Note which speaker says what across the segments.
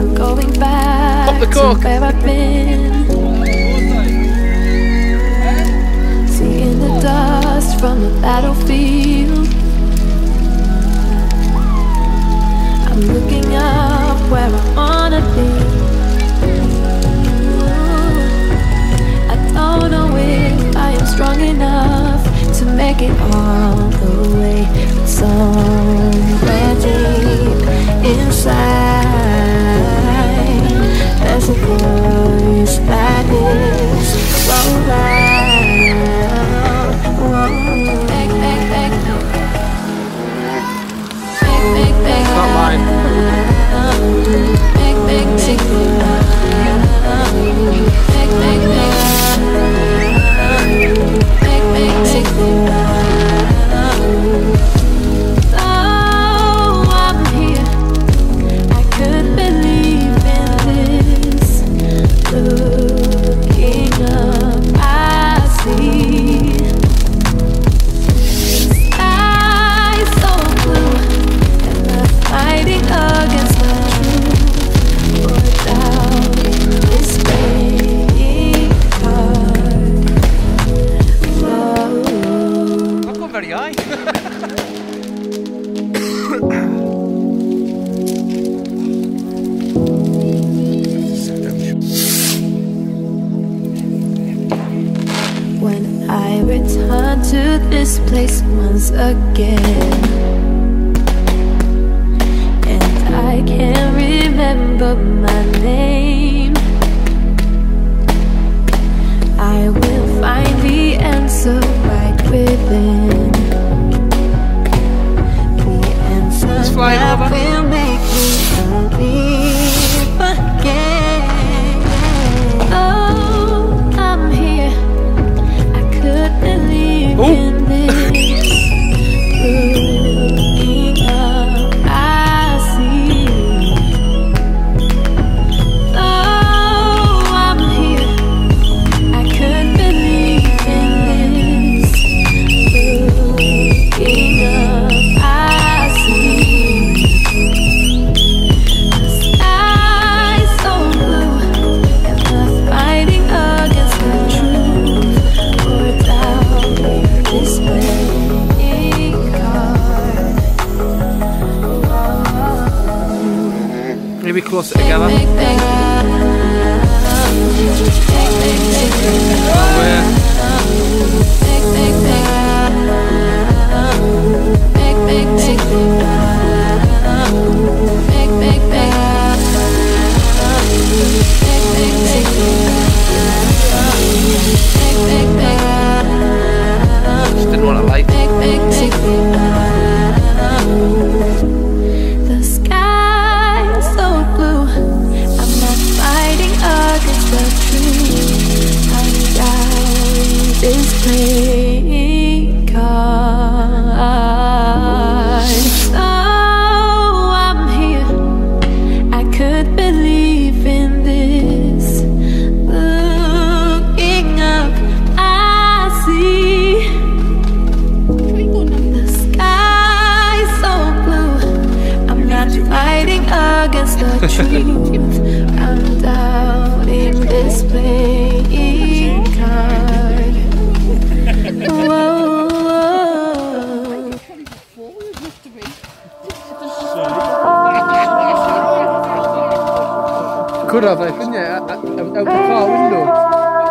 Speaker 1: I'm going back to where I've been, seeing the dust from the battlefield. I'm looking up where I wanna be. I don't know if I am strong enough to make it all the way, but somewhere deep inside there's a voice that is so loud.
Speaker 2: Not mine.
Speaker 3: Very high.
Speaker 1: When I return to this place once again, and I can't remember my name, I will find the answer right within.
Speaker 3: Flying over.
Speaker 1: Will make me believe again. Oh, I'm here. I could believe in this. Looking up, I see. Oh, I'm here. I could believe in this. Looking up, I see.
Speaker 2: Maybe closer together. Just didn't want to light.
Speaker 1: The sky is so blue. I'm not fighting against the truth. I'm down this playing card. Oh, I'm here. I could believe in this. Looking up, I see. The sky's so blue. I'm not fighting against the truth. I'm doubting this playing card. Whoa.
Speaker 2: Could have, couldn't you? Out the car window.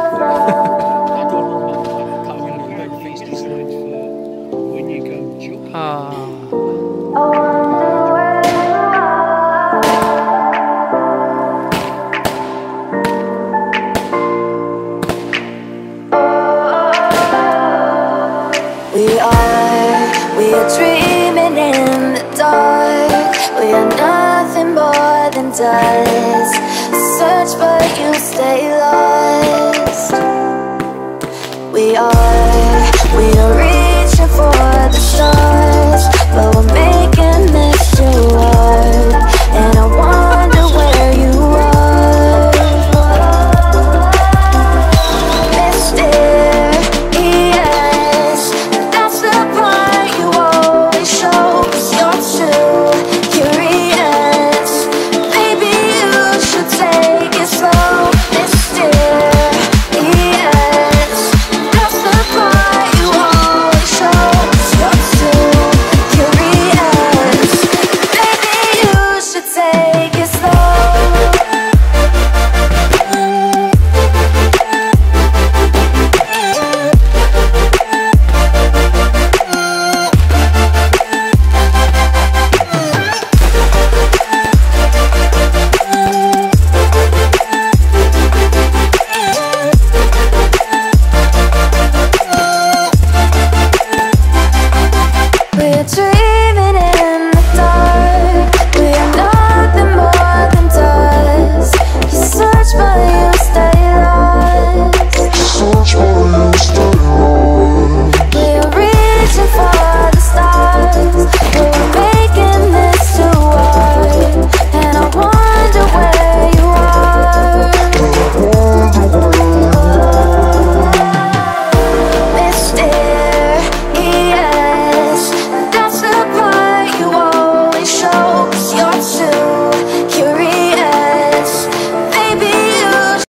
Speaker 1: We are dreaming in the dark. We are nothing more than dust. Search but you stay lost. We are reaching for the stars, but we're making this show up.